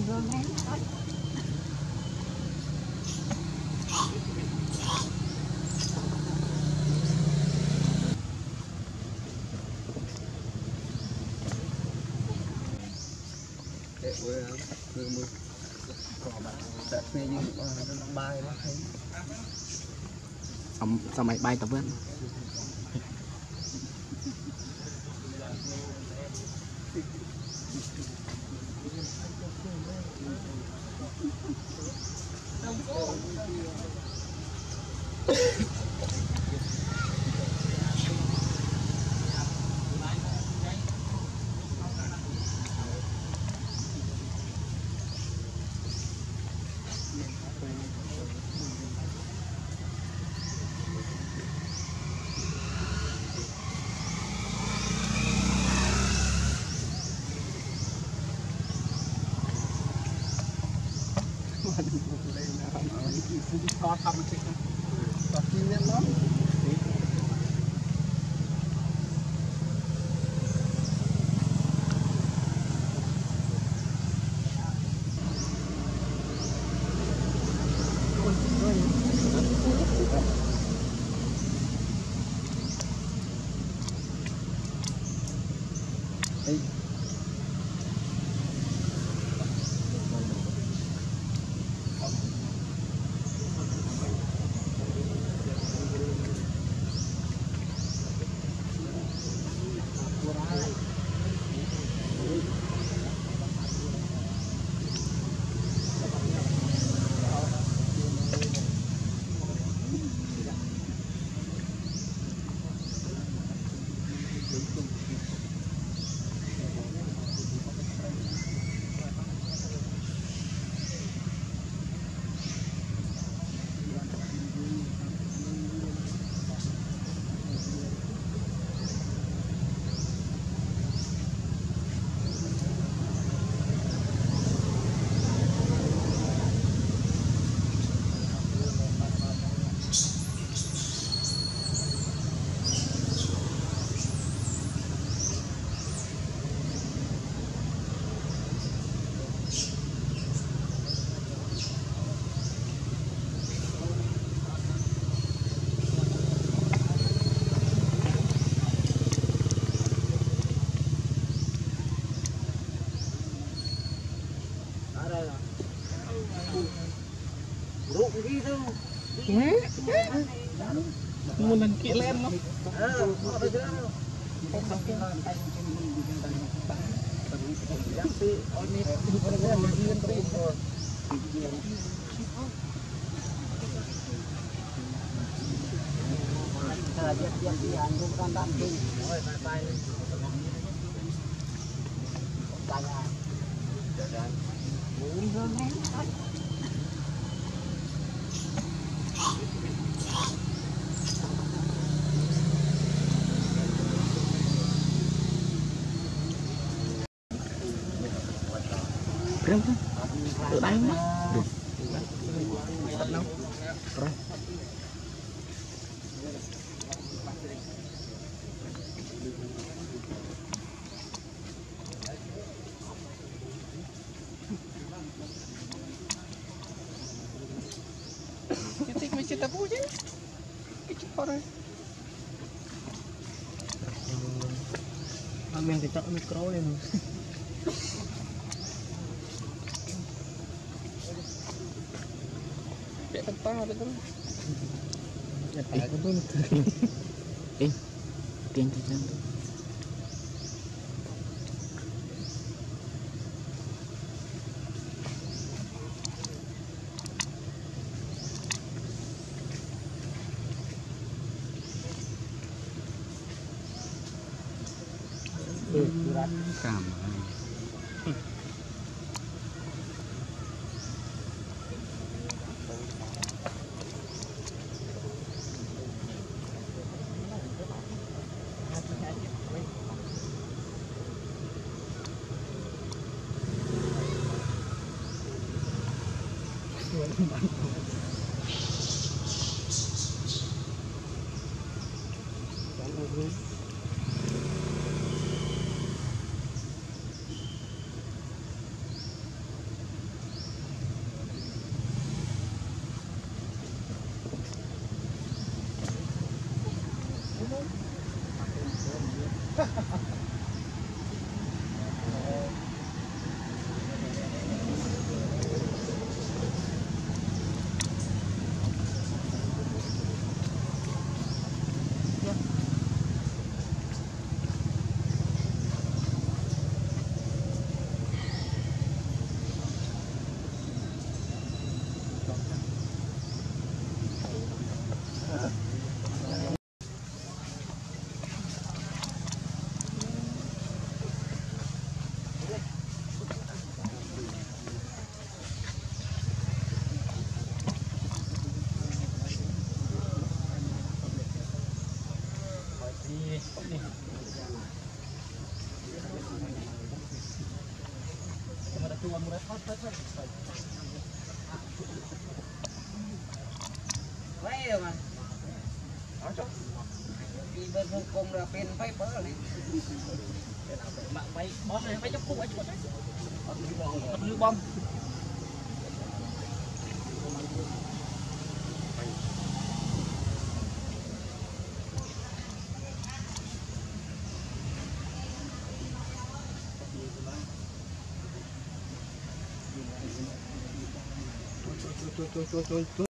sao mày bay tập vẫn muốn lần kia lên nó Rem kan? Tự đánh đó. Được. Tận đâu? Rồi. Kita macam tahu je. Kecil orang. Ambil kita mikro ini. Tao đấy con. Ê, tiền thì sao? Cảm vậy mà đi bên Hồng Kông là bên phải bớt này mày bớt này phải chấp cú ấy chút đấy như bom Chui.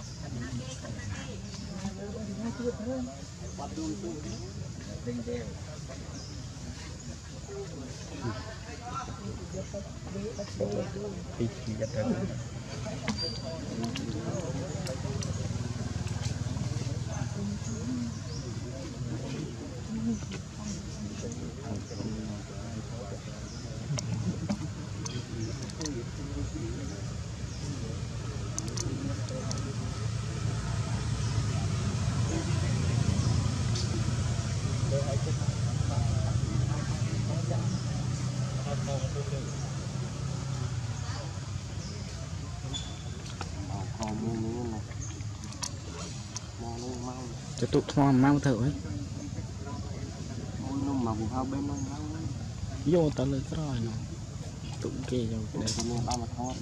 cho tụt thon mau thở ấy Mà vùng hao bên nó vô tao lên rồi nó tụi kia rồi cái đây nó bao mà thôi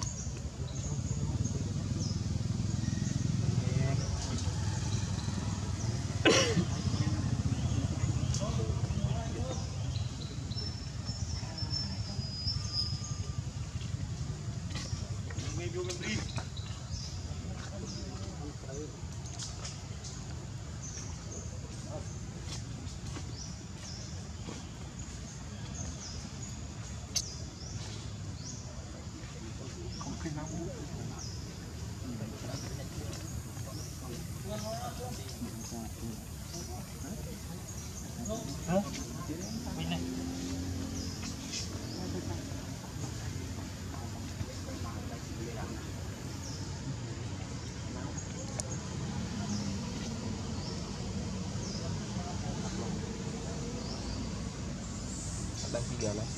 đang video này